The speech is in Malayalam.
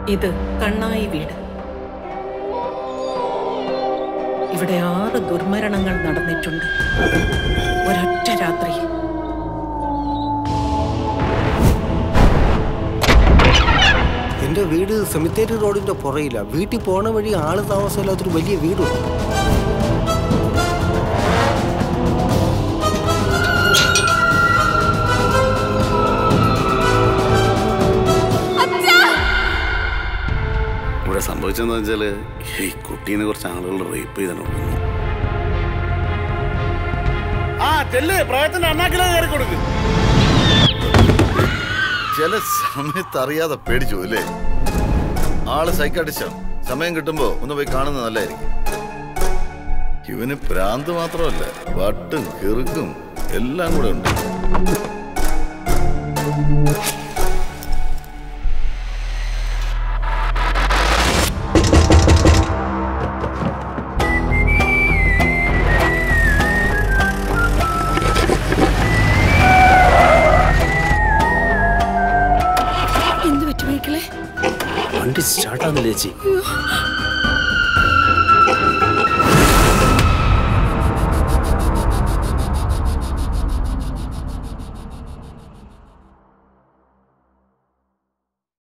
ഇത് കണ്ണായി വീട്. ഇവിടെ 6 ദുർമരണങ്ങൾ നടന്നിട്ടുണ്ട് ഒരൊറ്റ രാത്രിയിൽ. എന്റെ വീട് സെമിത്തേരി റോഡിന്റെ പുറയില്ല. വീട്ടിൽ പോണ വഴി ആള് താമസമില്ലാത്തൊരു വലിയ വീടുണ്ട്. ഇവിടെ സംഭവിച്ചെന്ന് വെച്ചാല് ഈ കുട്ടീനെ കുറച്ച് ആളുകൾ റേപ്പ് ചെയ്താണ്. ചില സമയത്ത് അറിയാതെ പേടിച്ചു അല്ലേ? ആള് സൈക്കാട്രിസ്റ്റാണ്. സമയം കിട്ടുമ്പോ ഒന്ന് പോയി കാണുന്നത് നല്ലതായിരിക്കും. ഇവന് ഭ്രാന്ത് മാത്രമല്ല, വട്ടും കിറുക്കും എല്ലാം കൂടെ ഉണ്ട്. വണ്ടി സ്റ്റാർട്ടാകുന്നില്ല ചേച്ചി.